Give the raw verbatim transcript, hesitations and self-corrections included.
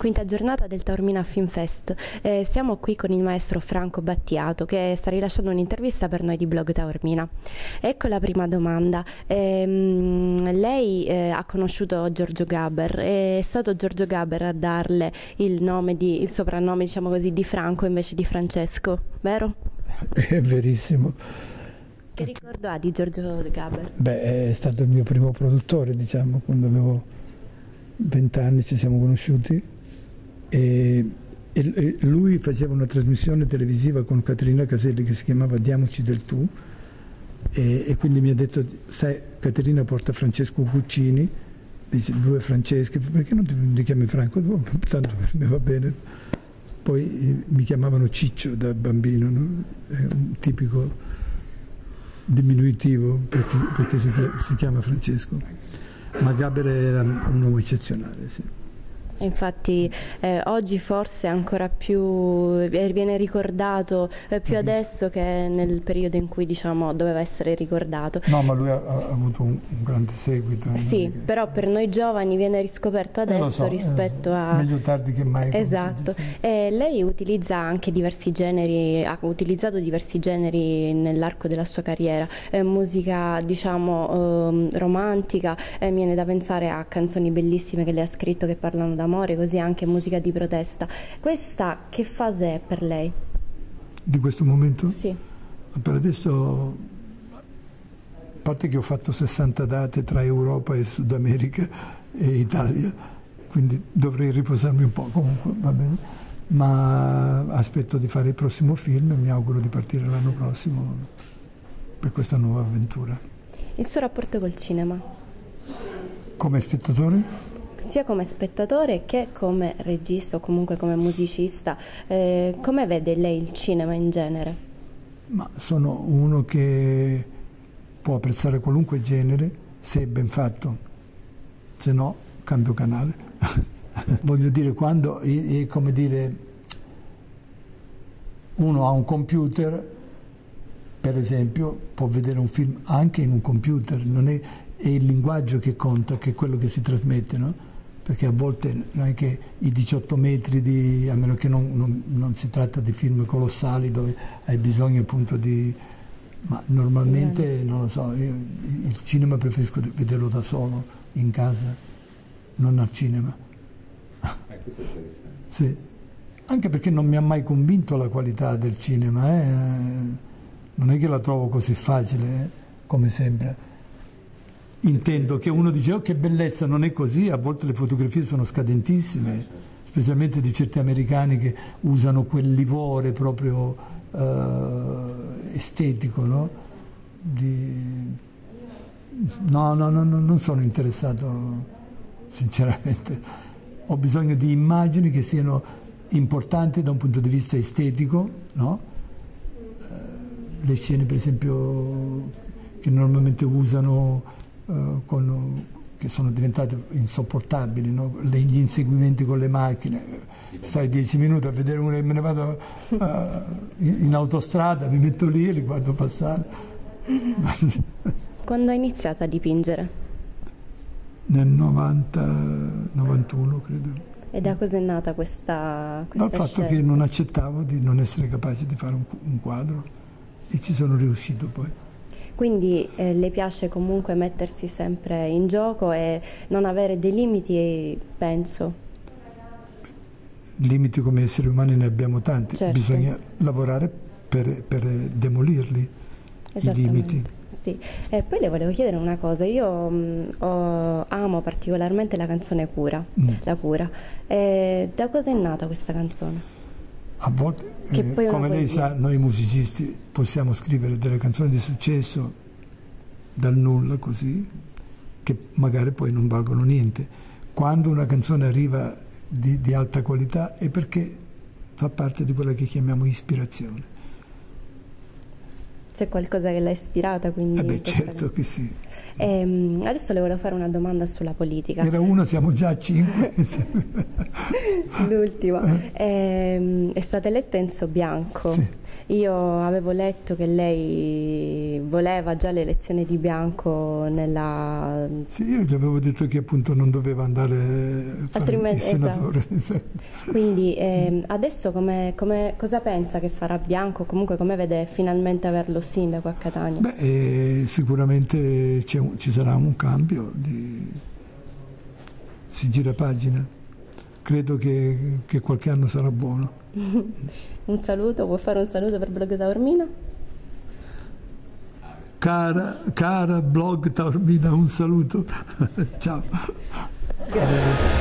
Quinta giornata del Taormina Film Fest. Eh, siamo qui con il maestro Franco Battiato che sta rilasciando un'intervista per noi di Blog Taormina. Ecco la prima domanda. Eh, lei eh, ha conosciuto Giorgio Gaber, è stato Giorgio Gaber a darle il nome di, il soprannome, diciamo così, di Franco invece di Francesco, vero? È verissimo. Che ricordo ha di Giorgio Gaber? Beh, è stato il mio primo produttore, diciamo, quando avevo vent'anni ci siamo conosciuti e, e lui faceva una trasmissione televisiva con Caterina Caselli che si chiamava Diamoci del tu e, e quindi mi ha detto, sai, Caterina porta Francesco Guccini, dice due Franceschi, perché non ti, ti chiami Franco? Tanto per me va bene. Poi mi chiamavano Ciccio da bambino, no? È un tipico diminutivo perché, perché si, si chiama Francesco. Ma Gaber era un uomo eccezionale, sì. Infatti eh, oggi forse ancora più viene ricordato eh, più adesso che nel periodo in cui, diciamo, doveva essere ricordato. No, ma lui ha, ha avuto un, un grande seguito. Sì, che... però per noi giovani viene riscoperto adesso, eh, so, rispetto eh, a... meglio tardi che mai. Esatto. E lei utilizza anche diversi generi, ha utilizzato diversi generi nell'arco della sua carriera, eh, musica, diciamo, eh, romantica, eh, mi viene da pensare a canzoni bellissime che lei ha scritto che parlano d'amore, così anche musica di protesta. Questa che fase è per lei? Di questo momento? Sì. Per adesso, a parte che ho fatto sessanta date tra Europa e Sud America e Italia, quindi dovrei riposarmi un po', comunque va bene, ma aspetto di fare il prossimo film e mi auguro di partire l'anno prossimo per questa nuova avventura. Il suo rapporto col cinema? Come spettatore? Sia come spettatore che come regista o comunque come musicista, eh, come vede lei il cinema in genere? Ma sono uno che può apprezzare qualunque genere se è ben fatto, se no cambio canale. Voglio dire, quando è, è come dire, uno ha un computer, per esempio, può vedere un film anche in un computer, non è, è il linguaggio che conta, che è quello che si trasmette, no? Perché a volte non è che i diciotto metri di, a meno che non, non, non si tratta di film colossali dove hai bisogno appunto di, ma normalmente non lo so, io il cinema preferisco vederlo da solo in casa, non al cinema. Eh, questo è interessante. Sì, anche perché non mi ha mai convinto la qualità del cinema, eh? Non è che la trovo così facile, eh? Come sembra. Intendo che uno dice, oh che bellezza, non è così, a volte le fotografie sono scadentissime, specialmente di certi americani che usano quel livore proprio eh, estetico, no? Di... No, no, no, no, non sono interessato, sinceramente. Ho bisogno di immagini che siano importanti da un punto di vista estetico, no? Eh, le scene, per esempio, che normalmente usano Uh, con, che sono diventate insopportabili, no? Le, gli inseguimenti con le macchine, stai dieci minuti a vedere uno, me ne vado uh, in, in autostrada, mi metto lì e li guardo passare. Quando ha iniziato a dipingere? Nel novanta, novantuno credo. E da cosa è nata questa, questa Dal fatto scelta? che non accettavo di non essere capace di fare un, un quadro e ci sono riuscito poi. Quindi eh, le piace comunque mettersi sempre in gioco e non avere dei limiti, penso. Limiti come esseri umani ne abbiamo tanti, certo. Bisogna lavorare per, per demolirli, i limiti. Sì. E poi le volevo chiedere una cosa, io mh, ho, amo particolarmente la canzone Cura, mm. La Cura. E da cosa è nata questa canzone? A volte, eh, come lei sa, noi musicisti possiamo scrivere delle canzoni di successo dal nulla, così, che magari poi non valgono niente. Quando una canzone arriva di, di alta qualità è perché fa parte di quella che chiamiamo ispirazione. C'è qualcosa che l'ha ispirata? Quindi eh beh, certo che sì. E, adesso le volevo fare una domanda sulla politica. Era una, siamo già a cinque. L'ultima. È, è stata eletta Enzo Bianco. Sì. Io avevo letto che lei voleva già l'elezione di Bianco nella... Sì, io gli avevo detto che appunto non doveva andare a fare il senatore. Esatto. Quindi eh, adesso come, come, cosa pensa che farà Bianco? Comunque come vede finalmente averlo sindaco a Catania? Beh, eh, sicuramente c'è un, ci sarà un cambio, di, si gira pagina. Credo che, che qualche anno sarà buono. Un saluto, può fare un saluto per Blog Taormina? Cara, cara Blog Taormina, un saluto. Ciao.